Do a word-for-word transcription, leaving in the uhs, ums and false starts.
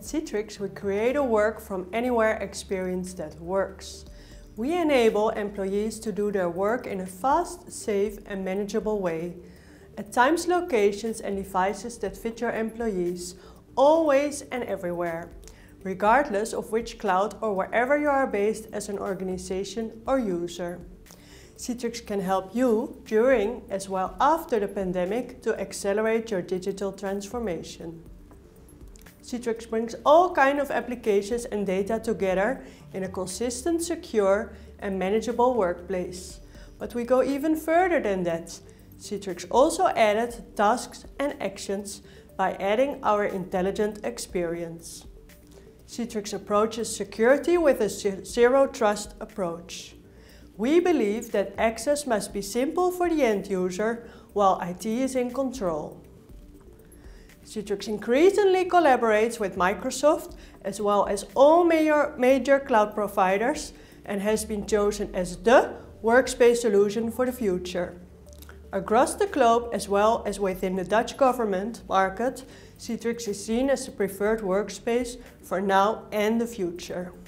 At Citrix, we create a work from anywhere experience that works. We enable employees to do their work in a fast, safe and manageable way, at times, locations and devices that fit your employees, always and everywhere, regardless of which cloud or wherever you are based as an organization or user. Citrix can help you during as well after the pandemic to accelerate your digital transformation. Citrix brings all kinds of applications and data together in a consistent, secure and manageable workplace. But we go even further than that. Citrix also added tasks and actions by adding our intelligent experience. Citrix approaches security with a zero trust approach. We believe that access must be simple for the end user while I T is in control. Citrix increasingly collaborates with Microsoft as well as all major, major cloud providers and has been chosen as the workspace solution for the future. Across the globe as well as within the Dutch government market, Citrix is seen as the preferred workspace for now and the future.